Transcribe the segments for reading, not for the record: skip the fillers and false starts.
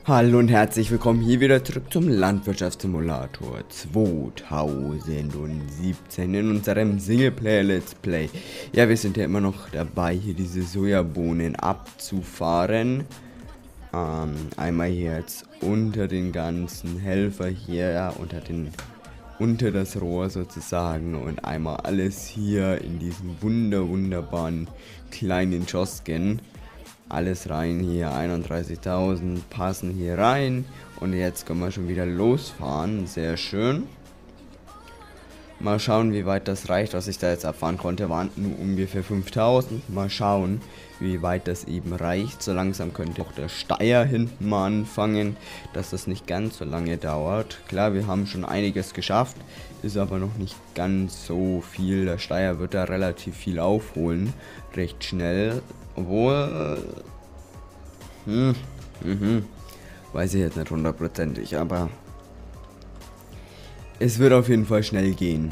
Hallo und herzlich willkommen hier wieder zurück zum Landwirtschaftssimulator 2017 in unserem Singleplayer Let's Play. Ja, wir sind ja immer noch dabei, hier diese Sojabohnen abzufahren. Einmal hier jetzt unter den ganzen Helfer hier, ja, unter das Rohr sozusagen und einmal alles hier in diesem wunderbaren kleinen Kiosken. Alles rein hier, 31.000 passen hier rein. Und jetzt können wir schon wieder losfahren. Sehr schön. Mal schauen, wie weit das reicht, was ich da jetzt abfahren konnte. Waren nur ungefähr 5.000. Mal schauen, wie weit das eben reicht. So langsam könnte auch der Steier hinten mal anfangen, dass das nicht ganz so lange dauert. Klar, wir haben schon einiges geschafft. Ist aber noch nicht ganz so viel. Der Steier wird da relativ viel aufholen. Recht schnell. Obwohl, weiß ich jetzt nicht hundertprozentig, aber es wird auf jeden Fall schnell gehen.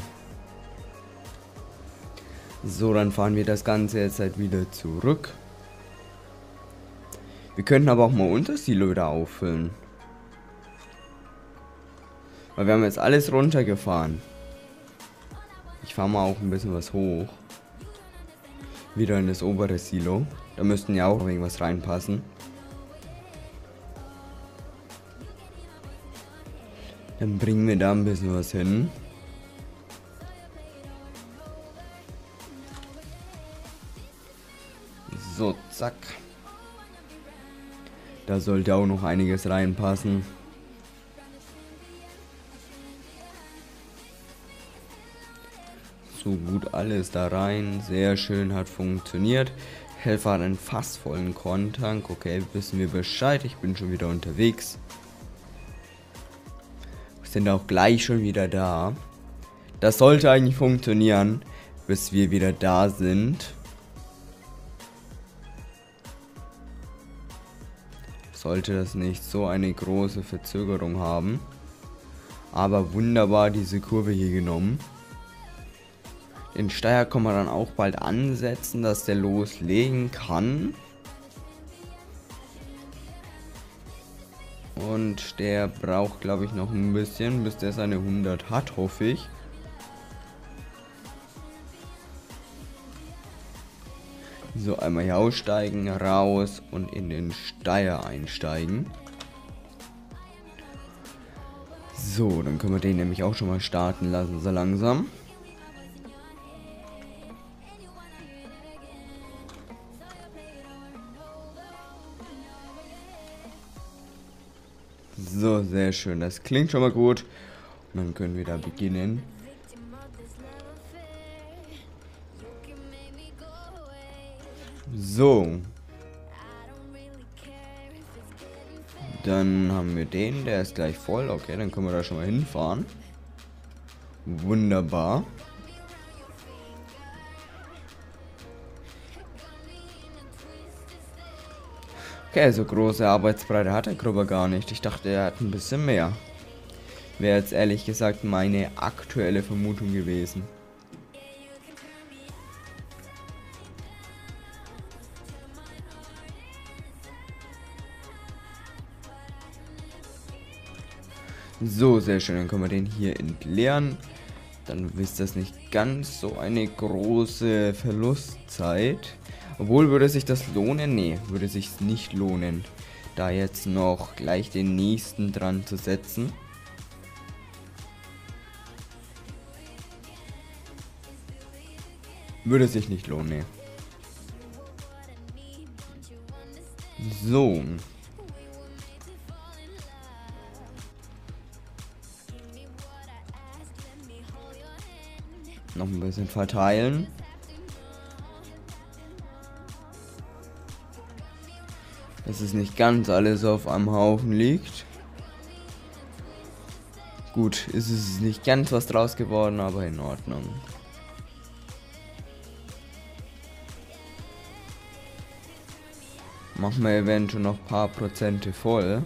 So, dann fahren wir das Ganze jetzt halt wieder zurück. Wir könnten aber auch mal unser Silo wieder auffüllen. Weil wir haben jetzt alles runtergefahren. Ich fahre mal auch ein bisschen was hoch. Wieder in das obere Silo. Da müssten ja auch irgendwas reinpassen. Dann bringen wir da ein bisschen was hin. So, zack. Da sollte auch noch einiges reinpassen. So gut alles da rein. Sehr schön, hat funktioniert. Helfer hat einen fast vollen Korntank. Okay, wissen wir Bescheid. Ich bin schon wieder unterwegs. Wir sind auch gleich schon wieder da. Das sollte eigentlich funktionieren, bis wir wieder da sind. Sollte das nicht so eine große Verzögerung haben. Aber wunderbar diese Kurve hier genommen. Den Steier kann man dann auch bald ansetzen, dass der loslegen kann. Und der braucht, glaube ich, noch ein bisschen, bis der seine 100 hat, hoffe ich. So, einmal hier aussteigen, raus und in den Steier einsteigen. So, dann können wir den nämlich auch schon mal starten lassen, so langsam. So, sehr schön. Das klingt schon mal gut. Und dann können wir da beginnen. So. Dann haben wir den. Der ist gleich voll. Okay, dann können wir da schon mal hinfahren. Wunderbar. Okay, so große Arbeitsbreite hat der Grubber gar nicht. Ich dachte, er hat ein bisschen mehr. Wäre jetzt ehrlich gesagt meine aktuelle Vermutung gewesen. So, sehr schön. Dann können wir den hier entleeren. Dann ist das nicht ganz so eine große Verlustzeit. Obwohl, würde sich das lohnen? Nee, würde sich nicht lohnen, da jetzt noch gleich den nächsten dran zu setzen. Würde sich nicht lohnen, nee. So. Noch ein bisschen verteilen. Dass es nicht ganz alles auf einem Haufen liegt. Gut, ist es nicht ganz was draus geworden, aber in Ordnung. Machen wir eventuell noch ein paar Prozente voll.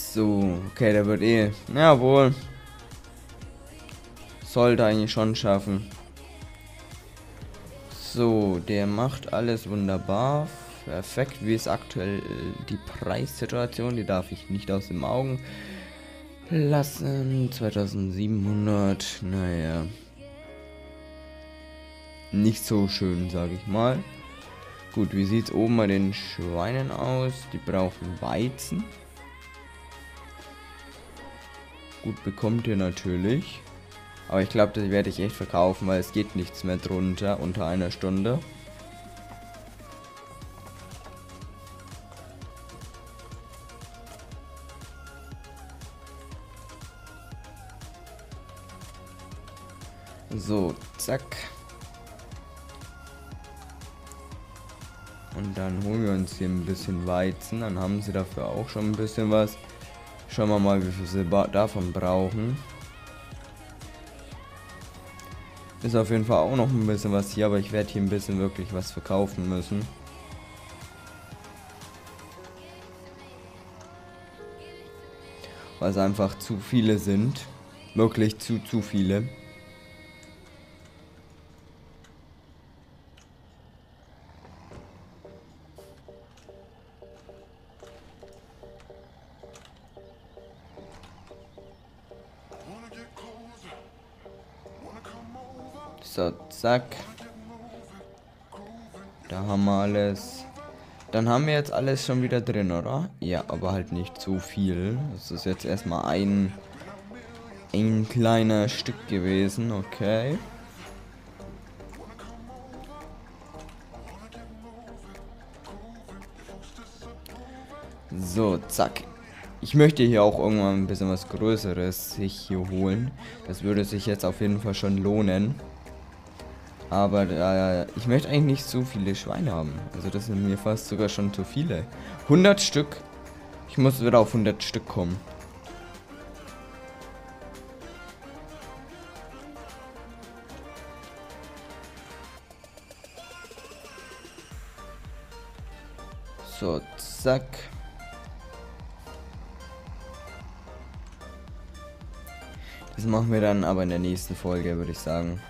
So, okay, der wird eh. Jawohl. Sollte eigentlich schon schaffen. So, der macht alles wunderbar. Perfekt. Wie ist aktuell die Preissituation? Die darf ich nicht aus den Augen lassen. 2700. Naja. Nicht so schön, sage ich mal. Gut, wie sieht es oben bei den Schweinen aus? Die brauchen Weizen. Gut, bekommt ihr natürlich. Aber ich glaube, das werde ich echt verkaufen, weil es geht nichts mehr drunter unter einer Stunde. So, zack. Und dann holen wir uns hier ein bisschen Weizen. Dann haben sie dafür auch schon ein bisschen was. Schauen wir mal, wie viel sie davon brauchen. Ist auf jeden Fall auch noch ein bisschen was hier, aber ich werde hier ein bisschen wirklich was verkaufen müssen. Weil es einfach zu viele sind. Wirklich zu viele. So, zack. Da haben wir alles. Dann haben wir jetzt alles schon wieder drin, oder? Ja, aber halt nicht zu viel. Das ist jetzt erstmal ein kleiner Stück gewesen, okay. So, zack. Ich möchte hier auch irgendwann ein bisschen was Größeres sich hier holen. Das würde sich jetzt auf jeden Fall schon lohnen. Aber ich möchte eigentlich nicht so viele Schweine haben. Also das sind mir fast sogar schon zu viele. 100 Stück. Ich muss wieder auf 100 Stück kommen. So, zack. Das machen wir dann aber in der nächsten Folge, würde ich sagen.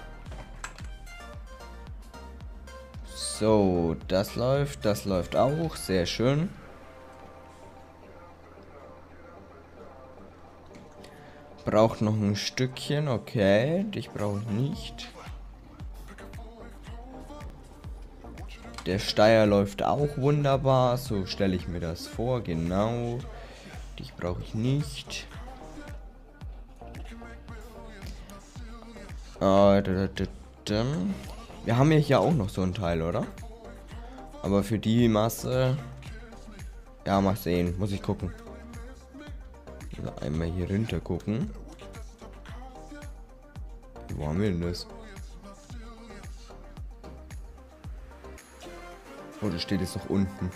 So, das läuft auch, sehr schön. Braucht noch ein Stückchen, okay, dich brauche ich nicht. Der Steier läuft auch wunderbar, so stelle ich mir das vor, genau. Dich brauche ich nicht. Wir haben ja hier auch noch so ein Teil, oder? Aber für die Masse... Ja, mal sehen. Muss ich gucken. Also einmal hier runter gucken. Wo haben wir denn das? Oh, das steht jetzt noch unten.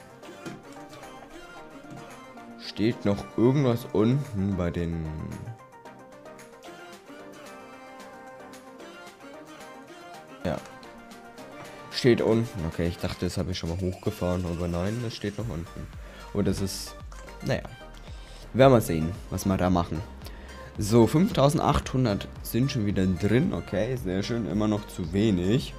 Steht noch irgendwas unten bei den... Ja. Steht unten. Okay, ich dachte, das habe ich schon mal hochgefahren, aber nein, das steht noch unten. Und das ist, naja. Werden wir sehen, was wir da machen. So, 5800 sind schon wieder drin. Okay, sehr schön. Immer noch zu wenig.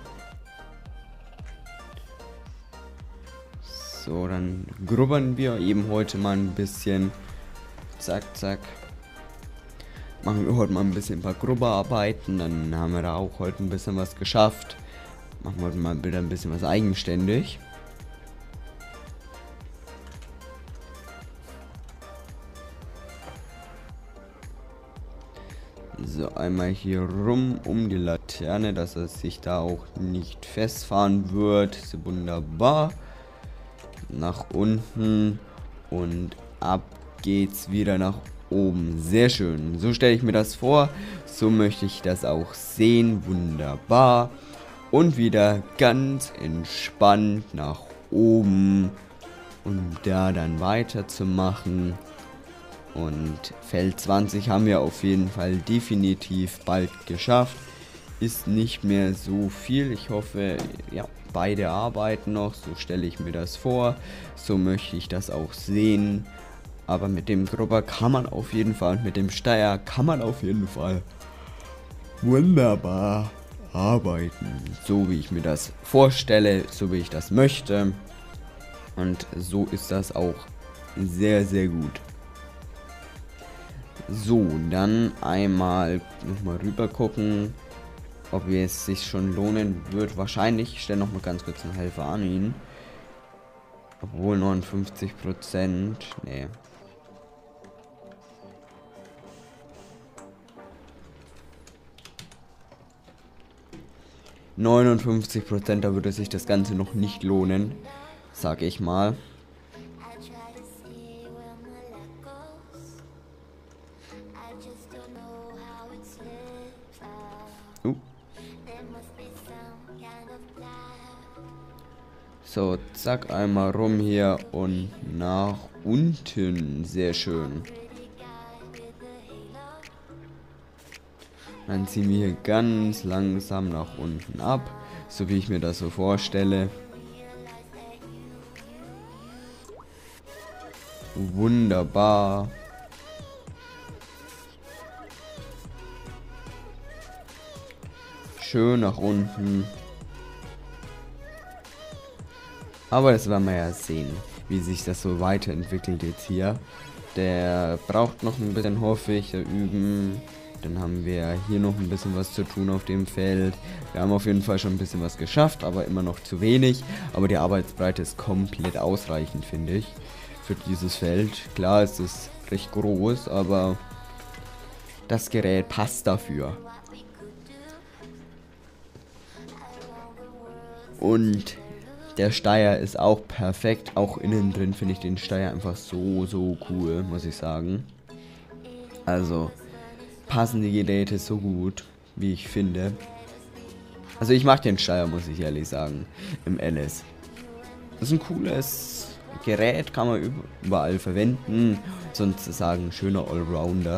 So, dann grubbern wir eben heute mal ein bisschen. Zack, zack. Machen wir heute mal ein bisschen ein paar Grubberarbeiten. Dann haben wir da auch heute ein bisschen was geschafft. Machen wir mal wieder ein bisschen was eigenständig. So, einmal hier rum um die Laterne, dass es sich da auch nicht festfahren wird. So, wunderbar. Nach unten und ab geht's wieder nach oben. Sehr schön. So stelle ich mir das vor. So möchte ich das auch sehen. Wunderbar. Und wieder ganz entspannt nach oben. Und da dann weiterzumachen. Und Feld 20 haben wir auf jeden Fall definitiv bald geschafft. Ist nicht mehr so viel. Ich hoffe, ja, beide arbeiten noch. So stelle ich mir das vor. So möchte ich das auch sehen. Aber mit dem Grubber kann man auf jeden Fall, mit dem Steier kann man auf jeden Fall wunderbar arbeiten. So wie ich mir das vorstelle, so wie ich das möchte. Und so ist das auch sehr, sehr gut. So, dann einmal nochmal rüber gucken, ob es sich schon lohnen wird. Wahrscheinlich. Ich stelle nochmal ganz kurz einen Helfer an ihn. Obwohl 59%. Nee. %, da würde sich das Ganze noch nicht lohnen, sag ich mal. So, zack, einmal rum hier und nach unten. Sehr schön. Dann ziehen wir hier ganz langsam nach unten ab, so wie ich mir das so vorstelle. Wunderbar. Schön nach unten. Aber das werden wir ja sehen, wie sich das so weiterentwickelt jetzt hier. Der braucht noch ein bisschen, hoffe ich, üben. Dann haben wir hier noch ein bisschen was zu tun auf dem Feld. Wir haben auf jeden Fall schon ein bisschen was geschafft, aber immer noch zu wenig. Aber die Arbeitsbreite ist komplett ausreichend, finde ich, für dieses Feld. Klar, es ist recht groß, aber das Gerät passt dafür. Und der Steier ist auch perfekt. Auch innen drin finde ich den Steier einfach so, so cool, muss ich sagen. Also passen die Geräte so gut, wie ich finde. Also ich mag den Steier, muss ich ehrlich sagen, im LS. Das ist ein cooles Gerät, kann man überall verwenden. Sozusagen schöner Allrounder.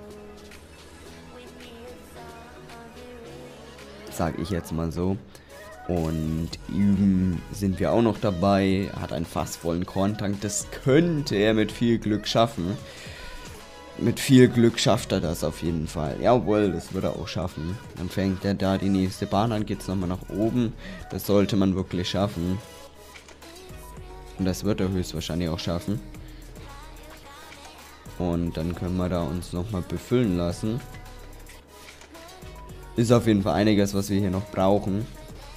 Sag ich jetzt mal so. Und üben sind wir auch noch dabei. Hat einen fast vollen Korntank. Das könnte er mit viel Glück schaffen. Mit viel Glück schafft er das auf jeden Fall. Jawohl, das wird er auch schaffen. Dann fängt er da die nächste Bahn an, geht es nochmal nach oben. Das sollte man wirklich schaffen. Und das wird er höchstwahrscheinlich auch schaffen. Und dann können wir da uns nochmal befüllen lassen. Ist auf jeden Fall einiges, was wir hier noch brauchen.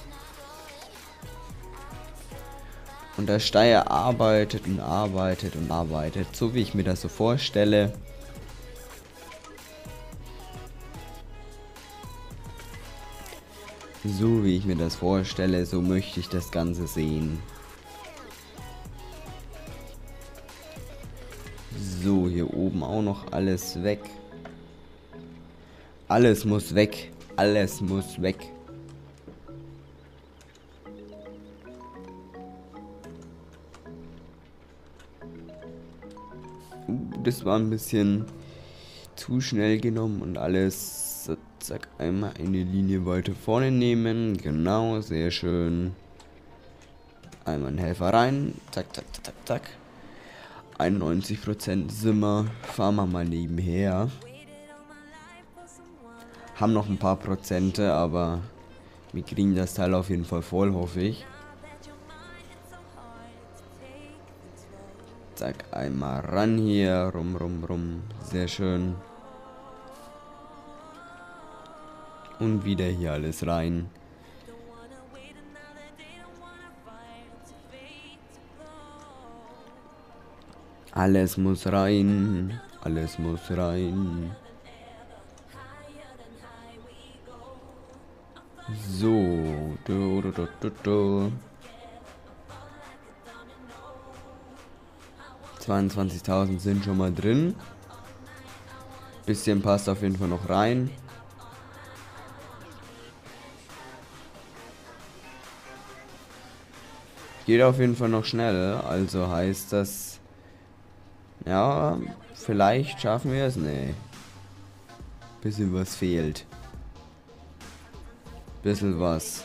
Und der Steier arbeitet und arbeitet und arbeitet, so wie ich mir das so vorstelle. So wie ich mir das vorstelle, so möchte ich das Ganze sehen. So, hier oben auch noch alles weg. Alles muss weg. Alles muss weg. Das war ein bisschen zu schnell genommen und alles. Zack, einmal eine Linie weiter vorne nehmen. Genau, sehr schön. Einmal einen Helfer rein. Zack, zack, zack, zack. 91% sind wir. Fahren wir mal nebenher. Haben noch ein paar Prozente, aber wir kriegen das Teil auf jeden Fall voll, hoffe ich. Zack, einmal ran hier. Rum. Sehr schön. Und wieder hier alles rein. Alles muss rein. Alles muss rein. So. 22.000 sind schon mal drin. Bisschen passt auf jeden Fall noch rein. Geht auf jeden Fall noch schnell, also heißt das, ja, vielleicht schaffen wir es, nee. Bisschen was fehlt. Bisschen was.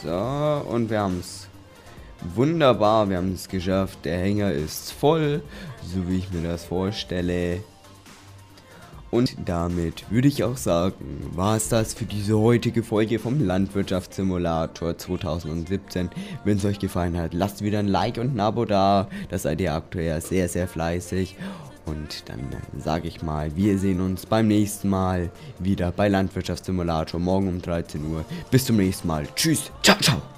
So, und wir haben es. Wunderbar, wir haben es geschafft. Der Hänger ist voll, so wie ich mir das vorstelle. Und damit würde ich auch sagen, war es das für diese heutige Folge vom Landwirtschaftssimulator 2017. Wenn es euch gefallen hat, lasst wieder ein Like und ein Abo da. Das seid ihr aktuell sehr, sehr fleißig. Und dann sage ich mal, wir sehen uns beim nächsten Mal wieder bei Landwirtschaftssimulator morgen um 13 Uhr. Bis zum nächsten Mal. Tschüss. Ciao, ciao.